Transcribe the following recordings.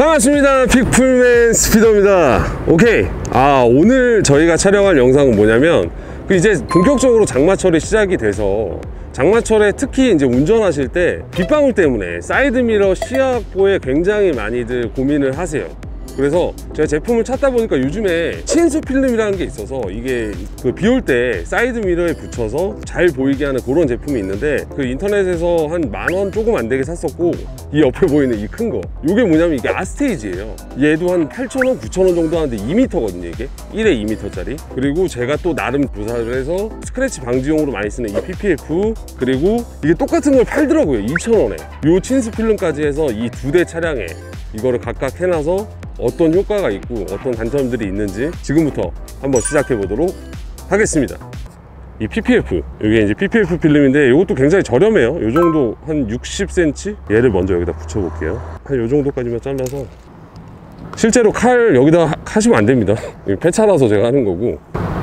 반갑습니다. 픽풀맨 스피더입니다. 오케이. 오늘 저희가 촬영할 영상은 뭐냐면 이제 본격적으로 장마철이 시작이 돼서 장마철에 특히 이제 운전하실 때 빗방울 때문에 사이드미러 시야 확보에 굉장히 많이들 고민을 하세요. 그래서 제가 제품을 찾다 보니까 요즘에 친수 필름이라는 게 있어서 이게 비 올 때 사이드 미러에 붙여서 잘 보이게 하는 그런 제품이 있는데 인터넷에서 한 10,000원 조금 안 되게 샀었고, 이 옆에 보이는 이 큰 거, 이게 뭐냐면 이게 아스테이지예요. 얘도 한 8,000원, 9,000원 정도 하는데 2m거든요. 이게 1에 2m짜리. 그리고 제가 또 나름 조사를 해서 스크래치 방지용으로 많이 쓰는 이 PPF, 그리고 이게 똑같은 걸 팔더라고요. 2,000원에 요 친수 필름까지 해서 이 2대 차량에 이거를 각각 해놔서 어떤 효과가 있고 어떤 단점들이 있는지 지금부터 한번 시작해 보도록 하겠습니다. 이 PPF, 이게 이제 PPF 필름인데 이것도 굉장히 저렴해요. 이 정도 한 60cm? 얘를 먼저 여기다 붙여 볼게요. 한 이 정도까지만 잘라서, 실제로 칼 여기다 하시면 안 됩니다. 폐차라서 제가 하는 거고.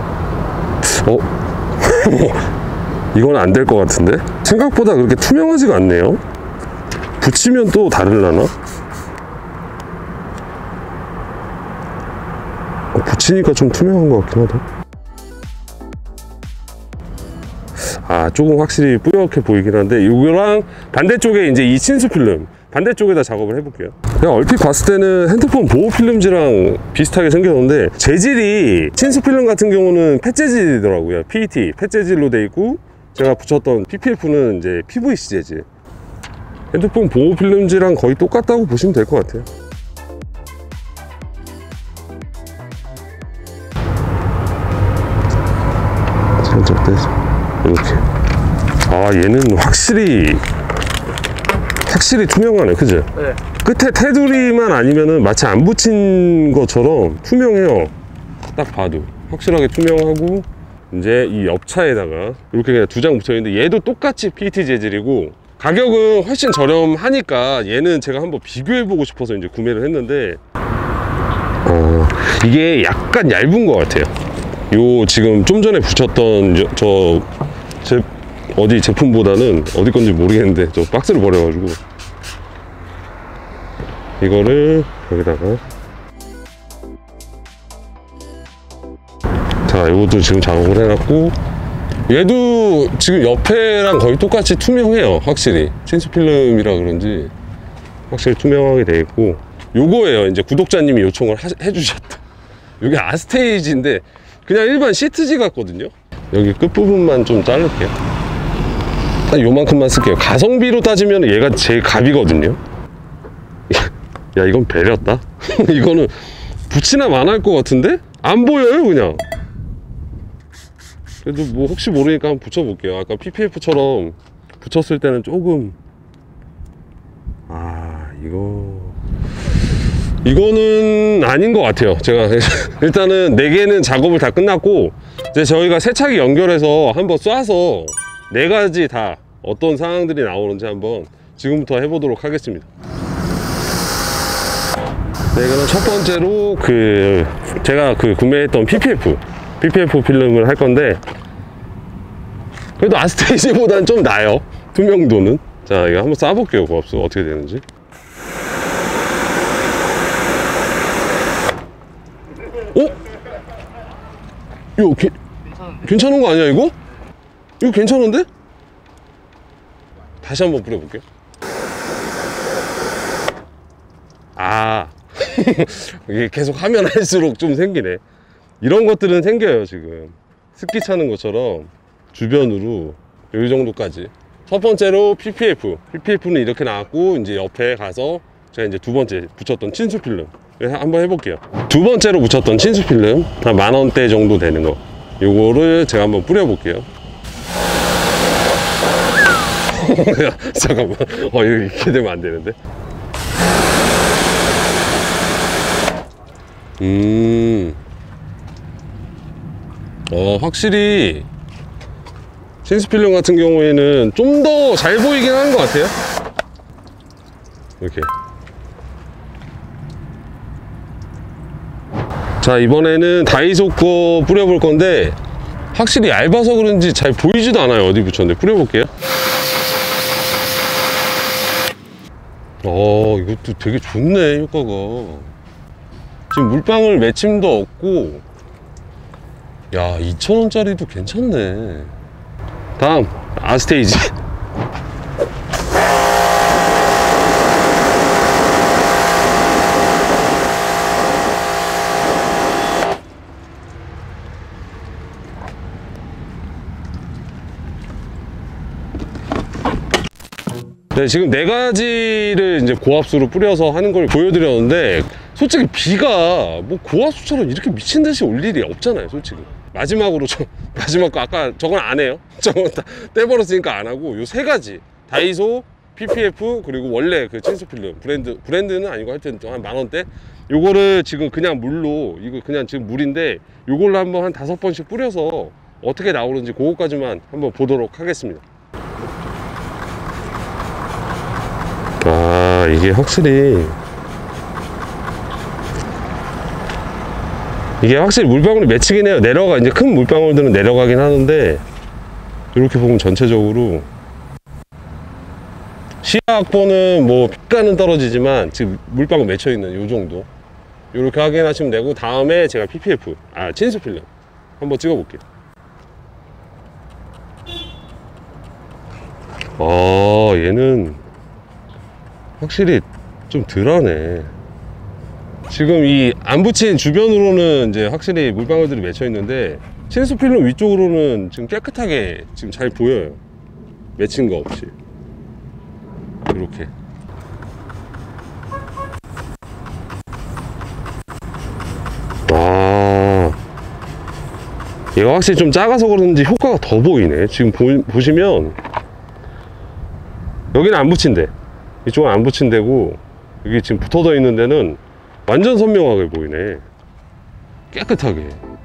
이건 안 될 것 같은데? 생각보다 그렇게 투명하지가 않네요. 붙이면 또 다르려나? 붙이니까 좀 투명한 것 같긴 하다. 조금 확실히 뿌옇게 보이긴 한데, 이거랑 반대쪽에 이제 이 친수 필름 반대쪽에다 작업을 해볼게요. 그냥 얼핏 봤을 때는 핸드폰 보호 필름지랑 비슷하게 생겼는데, 재질이 친수 필름 같은 경우는 펫재질이더라고요. PET 펫재질로 돼 있고, 제가 붙였던 PPF는 이제 PVC 재질. 핸드폰 보호 필름지랑 거의 똑같다고 보시면 될 것 같아요. 살짝 떼서 이렇게. 얘는 확실히 투명하네, 그죠? 네. 끝에 테두리만 아니면은 마치 안 붙인 것처럼 투명해요. 딱 봐도 확실하게 투명하고, 이제 이 옆차에다가 이렇게 그냥 2장 붙여 있는데, 얘도 똑같이 PET 재질이고 가격은 훨씬 저렴하니까 얘는 제가 한번 비교해 보고 싶어서 이제 구매를 했는데, 이게 약간 얇은 것 같아요. 요 지금 좀 전에 붙였던 어디 제품보다는, 어디 건지 모르겠는데 저 박스를 버려가지고 이거를 여기다가, 자, 이것도 지금 작업을 해놨고, 얘도 지금 옆에랑 거의 똑같이 투명해요. 확실히 친수 필름이라 그런지 확실히 투명하게 돼 있고, 요거예요. 이제 구독자님이 요청을 해주셨다. 이게 아스테이지인데 그냥 일반 시트지 같거든요. 여기 끝부분만 좀 자를게요. 딱 요만큼만 쓸게요. 가성비로 따지면 얘가 제일 갑이거든요. 야, 이건 배렸다. 이거는 붙이나 마나할 것 같은데? 안 보여요, 그냥. 그래도 뭐 혹시 모르니까 한번 붙여볼게요. 아까 PPF처럼 붙였을 때는 조금, 이거는 아닌 것 같아요. 제가 일단은 4개는 작업을 다 끝났고, 이제 저희가 세차기 연결해서 한번 쏴서 4가지 다 어떤 상황들이 나오는지 한번 지금부터 해보도록 하겠습니다. 네, 그럼 첫 번째로 제가 구매했던 PPF 필름을 할 건데, 그래도 아스테이지보다는 좀 나아요, 투명도는. 자, 이거 한번 쏴볼게요. 고압수 어떻게 되는지. 이거 괜찮은 거 아니야, 이거? 이거 괜찮은데? 다시 한번 뿌려볼게요. 이게 계속 하면 할수록 좀 생기네. 이런 것들은 생겨요. 지금 습기 차는 것처럼 주변으로 이 정도까지. 첫 번째로 PPF는 이렇게 나왔고, 이제 옆에 가서 제가 이제 두 번째 붙였던 친수 필름 한번 해볼게요. 두 번째로 붙였던 친수 필름 한 10,000원대 정도 되는 거, 요거를 제가 한번 뿌려볼게요. 잠깐만, 이렇게 되면 안 되는데. 확실히 친수 필름 같은 경우에는 좀 더 잘 보이긴 하는 것 같아요. 이렇게. 자, 이번에는 다이소 거 뿌려볼 건데, 확실히 얇아서 그런지 잘 보이지도 않아요. 어디 붙였는데. 뿌려볼게요. 이것도 되게 좋네, 효과가. 지금 물방울 맺힘도 없고. 야, 2,000원짜리도 괜찮네. 다음 아스테이지. 네, 지금 4가지를 이제 고압수로 뿌려서 하는 걸 보여드렸는데, 솔직히 비가 뭐 고압수처럼 이렇게 미친 듯이 올 일이 없잖아요, 솔직히. 마지막으로 마지막 거 아까 저건 안 해요. 저건 다 떼버렸으니까 안 하고, 요 3가지 다이소, PPF, 그리고 원래 그 친수필름 브랜드는 아니고 하여튼 한 10,000원대, 요거를 지금 그냥 물로, 이거 그냥 지금 물인데 요걸로 한번 한 5번씩 뿌려서 어떻게 나오는지 그거까지만 한번 보도록 하겠습니다. 이게 확실히 물방울이 맺히긴 해요. 이제 큰 물방울들은 내려가긴 하는데, 이렇게 보면 전체적으로 시야 확보는 뭐 빛가는 떨어지지만 지금 물방울 맺혀 있는 요 정도, 이렇게 확인하시면 되고, 다음에 제가 PPF 친수필름 한번 찍어 볼게요. 얘는 확실히 좀 덜하네. 지금 이 안 붙인 주변으로는 이제 확실히 물방울들이 맺혀 있는데, 친수필름 위쪽으로는 지금 깨끗하게 지금 잘 보여요. 맺힌 거 없이. 이렇게. 얘가 확실히 좀 작아서 그런지 효과가 더 보이네. 지금 보시면 여기는 안 붙인 데, 이쪽은 안 붙인 데고, 여기 지금 붙어져 있는 데는 완전 선명하게 보이네. 깨끗하게.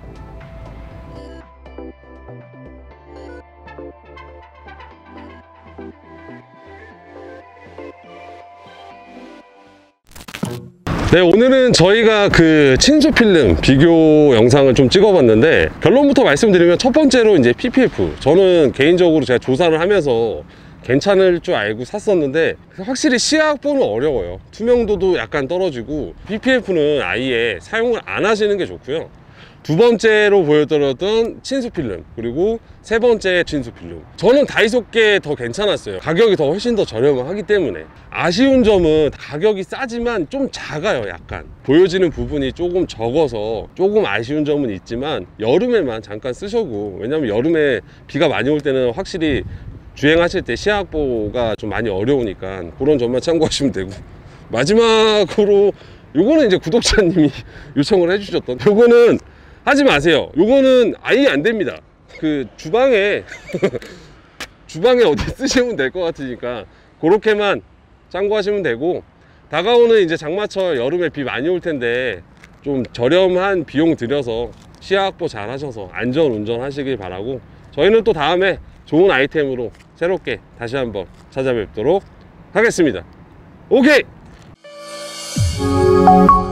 네, 오늘은 저희가 그 친수필름 비교 영상을 좀 찍어봤는데, 결론부터 말씀드리면 첫 번째로 이제 PPF, 저는 개인적으로 제가 조사를 하면서 괜찮을 줄 알고 샀었는데, 확실히 시야 확보는 어려워요. 투명도도 약간 떨어지고, PPF는 아예 사용을 안 하시는 게 좋고요. 두 번째로 보여드렸던 친수필름, 그리고 세 번째 친수필름, 저는 다이소께 더 괜찮았어요. 가격이 더 훨씬 더 저렴하기 때문에. 아쉬운 점은 가격이 싸지만 좀 작아요. 약간 보여지는 부분이 조금 적어서 조금 아쉬운 점은 있지만, 여름에만 잠깐 쓰셔고, 왜냐면 여름에 비가 많이 올 때는 확실히 주행하실 때 시야 확보가 좀 많이 어려우니까 그런 점만 참고하시면 되고, 마지막으로 요거는 이제 구독자님이 요청을 해주셨던, 요거는 하지 마세요. 요거는 아예 안 됩니다. 그 주방에 주방에 어디 쓰시면 될 것 같으니까 그렇게만 참고하시면 되고, 다가오는 이제 장마철, 여름에 비 많이 올 텐데 좀 저렴한 비용 들여서 시야 확보 잘 하셔서 안전 운전 하시길 바라고, 저희는 또 다음에 좋은 아이템으로 새롭게 다시 한번 찾아뵙도록 하겠습니다. 오케이!